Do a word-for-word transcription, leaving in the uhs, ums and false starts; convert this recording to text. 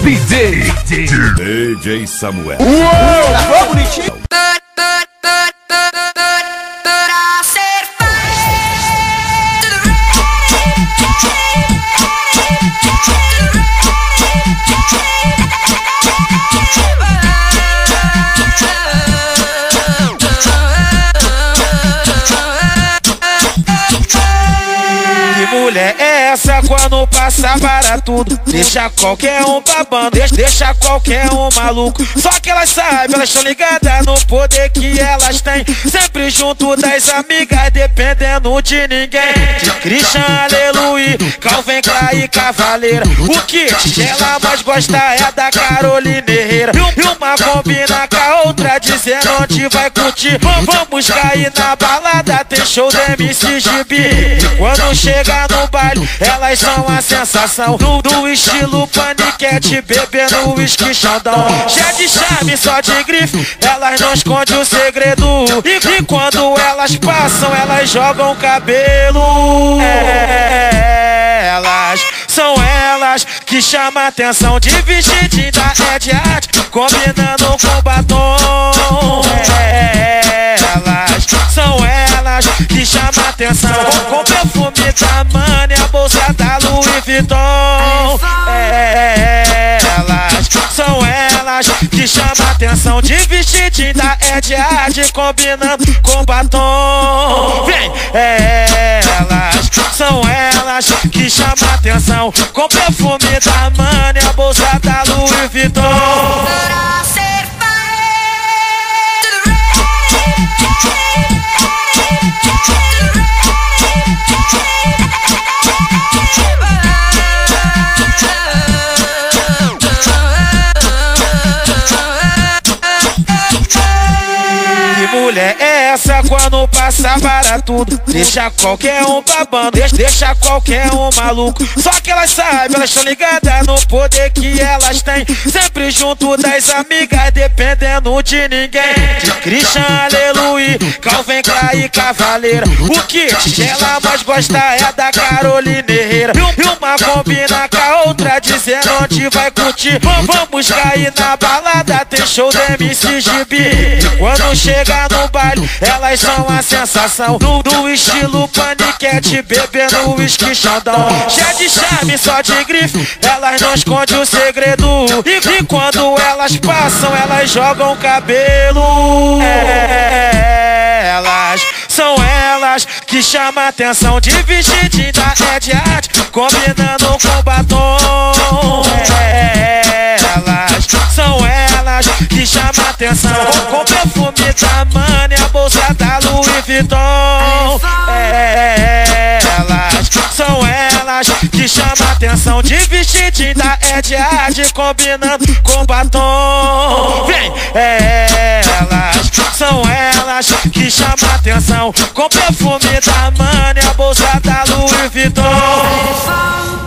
D J D J Samuel. Uou, bonitinho. Mulher é essa quando passa para tudo, deixa qualquer um babando, deixa, deixa qualquer um maluco. Só que elas sabem, elas estão ligadas no poder que elas têm, sempre junto das amigas, dependendo de ninguém. De Christian, Aleluia, Calvin Klein e Cavaleira. O que ela mais gosta é da Carolina Herrera. E uma combina com a outra, dizendo onde vai curtir. Vamos cair na balada, tem show da M C Gibi. Quando chega no baile, elas são a sensação do, do estilo paniquete, bebendo uísque Xandão. Já de charme, só de grife, elas não escondem o segredo. E, e quando elas passam, elas jogam cabelo. É, elas são elas que chamam a atenção, de vestidinho da Ed Art, combinando com batom. É, elas são elas que chamam a atenção, com perfume da Mani, a bolsa da Louis Vuitton. É, elas são elas que chamam a atenção, de vestidinho da Ed Art, combinando com batom. Vem! É, elas são elas que chamam a atenção, com perfume da Mani, a bolsa da Louis Vuitton. Mulher é essa quando passa para tudo, deixa qualquer um babando, deixa, deixa qualquer um maluco. Só que elas sabem, elas estão ligadas no poder que elas têm, sempre junto das amigas, dependendo de ninguém. De Christian, Aleluia, Calvin Klein e Cavaleira. O que ela mais gosta é da Carolina Herrera. E uma combina com a outra, dizendo onde vai curtir. Vamos cair na balada, tem show da M C Gibi. Quando chega no baile, elas são a sensação do, do estilo paniquete, bebendo uísque Xandão. Já de charme, só de grife, elas não escondem o segredo. E, e quando elas passam, elas jogam cabelo. É, elas são elas que chamam a atenção, de vestidinho da Ed Art, combinando com batom. É, elas são elas que chamam a atenção, com perfume da Mani, a bolsa da Louis Vuitton. É, elas são elas que chamam a atenção, de vestidinho da Ed Art, combinando com batom. Vem! É, elas são elas que chamam a atenção, com perfume da Mani, a bolsa da Louis Vuitton.